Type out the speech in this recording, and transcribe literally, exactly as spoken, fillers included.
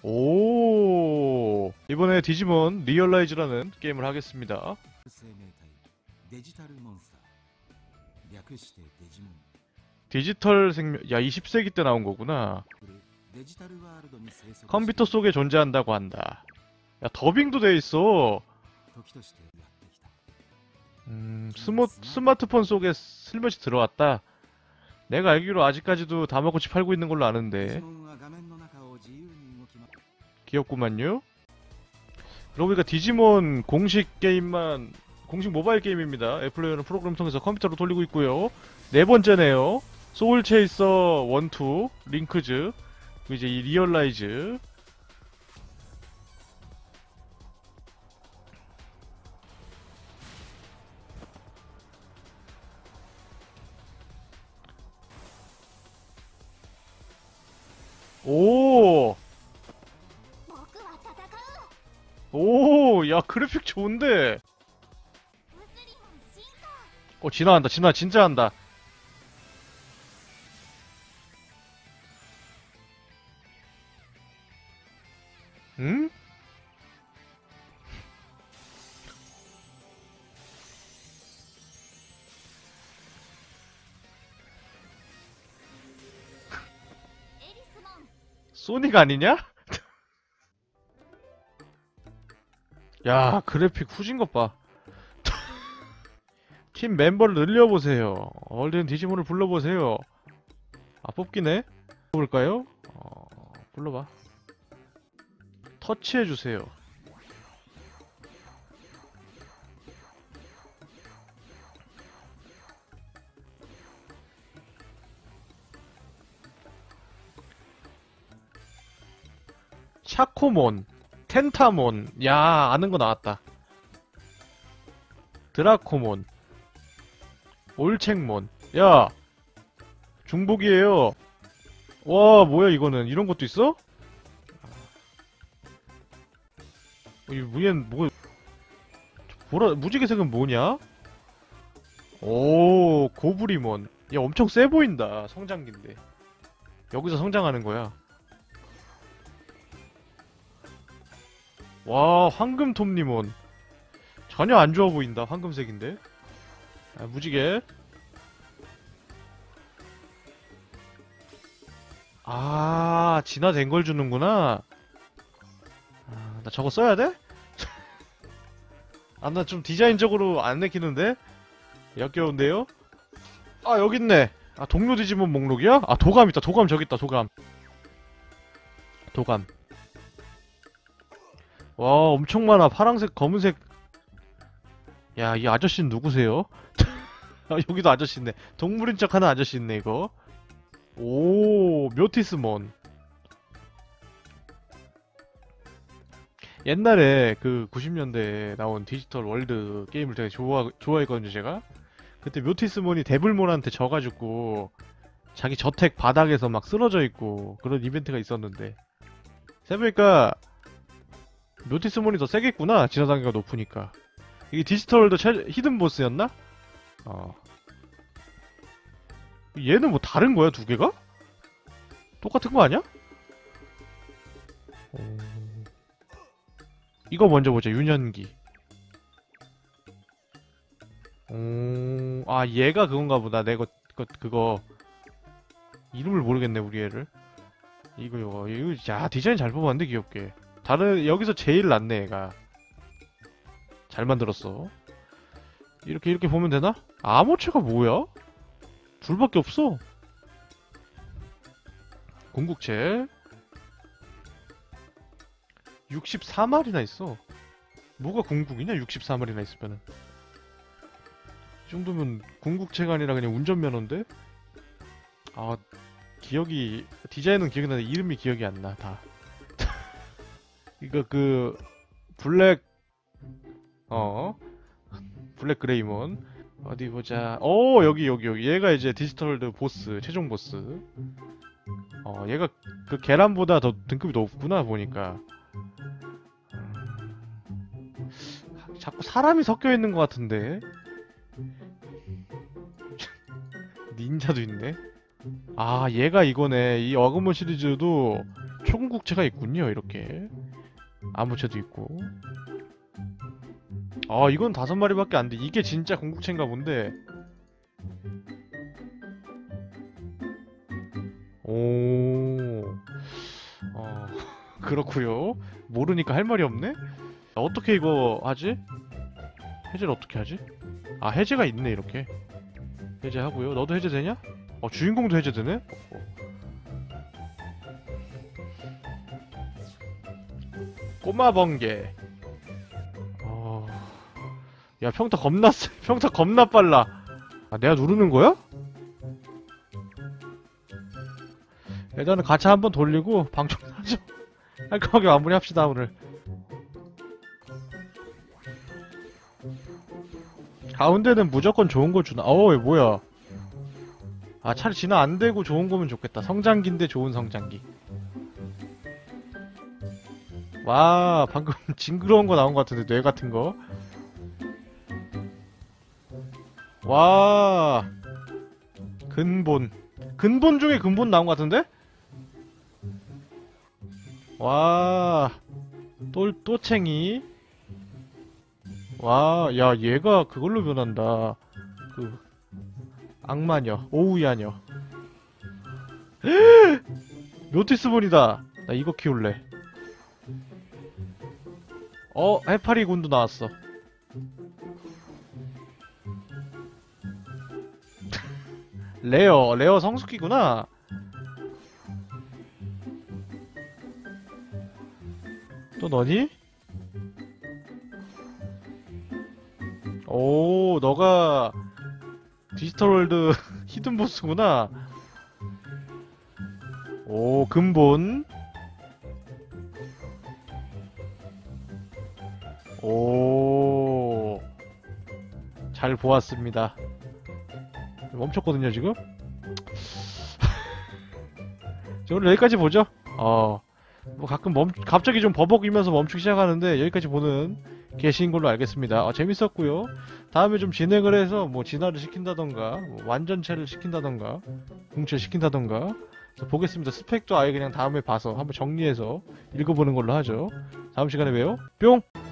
오, 이번에 디지몬 리얼라이즈라는 게임을 하겠습니다. 生命体デジタルモンスター略してデジモン 디지털 생명, 야, 이십 세기 때 나온 거구나. 컴퓨터 속에 존재한다고 한다. 야, 더빙도 돼 있어. 음, 스모, 스마트폰 속에 슬며시 들어왔다. 내가 알기로 아직까지도 다마고치 팔고 있는 걸로 아는데. 귀엽구만요. 그러고 보니까 디지몬 공식 게임만, 공식 모바일 게임입니다. 애플레이어는 프로그램 통해서 컴퓨터로 돌리고 있고요. 네 번째네요. 소울 체이서 일, 이, 링크즈, 그리고 이제 이 리얼라이즈. 오! 오, 야, 그래픽 좋은데? 어, 진화한다, 진화 진짜 한다. 응? 소니가 아니냐? 야, 그래픽 후진 것 봐. 팀 멤버를 늘려보세요. 얼른 디지몬을 불러보세요. 아, 뽑기네? 뽑을까요? 어, 불러봐. 터치해주세요. 샤코몬, 텐타몬, 야, 아는 거 나왔다. 드라코몬, 올책몬, 야, 중복이에요. 와, 뭐야 이거는, 이런 것도 있어? 어, 이 무슨 뭐, 보라 무지개색은 뭐냐? 오, 고브리몬, 야, 엄청 세 보인다. 성장기인데 여기서 성장하는 거야. 와, 황금톱니몬 전혀 안 좋아 보인다. 황금색인데. 아, 무지개. 아, 진화된 걸 주는구나. 아, 나 저거 써야 돼? 아, 나 좀 디자인적으로 안 내키는데? 역겨운데요? 아, 여기 있네. 아, 동료 디지몬 목록이야? 아, 도감 있다. 도감 저기 있다. 도감. 도감. 와, 엄청 많아. 파랑색, 검은색. 야, 이 아저씨는 누구세요? 아, 여기도 아저씨 있네. 동물인 척 하는 아저씨 있네, 이거. 오, 묘티스몬. 옛날에 그 구십 년대에 나온 디지털 월드 게임을 되게 좋아, 좋아했거든요, 제가. 그때 묘티스몬이 데블몬한테 져가지고 자기 저택 바닥에서 막 쓰러져 있고 그런 이벤트가 있었는데, 생각해보니까 묘티스몬이 더 세겠구나. 진화단계가 높으니까. 이게 디지털 월드 최, 히든 보스였나? 어. 얘는 뭐 다른 거야, 두 개가? 똑같은 거 아니야? 오... 이거 먼저 보자, 유년기. 오... 아, 얘가 그건가 보다. 내가 그거, 그거 이름을 모르겠네, 우리 애를. 이거, 이거, 이거, 야, 디자인 잘 뽑았는데, 귀엽게. 다른, 여기서 제일 낫네, 얘가. 잘 만들었어. 이렇게, 이렇게 보면 되나? 암호체가 뭐야? 둘밖에 없어. 궁극체 육십사 마리나 있어. 뭐가 궁극이냐? 육십사 마리나 있으면은. 이 정도면 궁극체가 아니라 그냥 운전면허인데? 아, 기억이, 디자인은 기억이 나는데 이름이 기억이 안 나, 다. 이거 그 블랙, 어 블랙 그레이몬. 어디 보자. 오, 여기 여기 여기 얘가 이제 디지털드 보스, 최종 보스. 어, 얘가 그 계란보다 더 등급이 높구나 보니까. 음, 자꾸 사람이 섞여 있는 것 같은데. 닌자도 있네. 아, 얘가 이거네. 이 어그모 시리즈도 초궁극체가 있군요. 이렇게 아무체도 있고. 아, 이건 다섯 마리밖에 안 돼. 이게 진짜 궁극체인가 본데. 오, 어, 그렇구요. 모르니까 할 말이 없네? 어떻게 이거 하지? 해제를 어떻게 하지? 아, 해제가 있네, 이렇게. 해제하고요. 너도 해제되냐? 어, 주인공도 해제되네? 어, 꼬마 번개. 어... 야, 평타 겁나 세. 평타 겁나 빨라. 아, 내가 누르는 거야? 일단은 가차 한번 돌리고 방송하죠. 깔끔하게 마무리합시다, 오늘. 가운데는 무조건 좋은 거 주나? 어우, 뭐야. 아, 차라리 진화 안 되고 좋은 거면 좋겠다. 성장기인데 좋은 성장기. 와, 방금 징그러운 거 나온 것 같은데, 뇌 같은 거. 와, 근본. 근본 중에 근본 나온 것 같은데? 와, 똘, 또챙이. 와, 야, 얘가 그걸로 변한다. 그, 악마녀, 오우야녀. 묘티스본이다. 나 이거 키울래. 어, 해파리 군도 나왔어. 레어, 레어 성숙기구나. 또 너니? 오, 너가 디지털월드 히든보스구나. 오, 근본. 오, 잘 보았습니다. 멈췄거든요, 지금? 자, 오늘 여기까지 보죠. 어, 뭐 가끔 멈, 갑자기 좀 버벅이면서 멈추기 시작하는데 여기까지 보는 계신 걸로 알겠습니다. 어, 재밌었고요. 다음에 좀 진행을 해서 뭐 진화를 시킨다던가 뭐 완전체를 시킨다던가 궁체 시킨다던가 보겠습니다. 스펙도 아예 그냥 다음에 봐서 한번 정리해서 읽어보는 걸로 하죠. 다음 시간에 봬요. 뿅!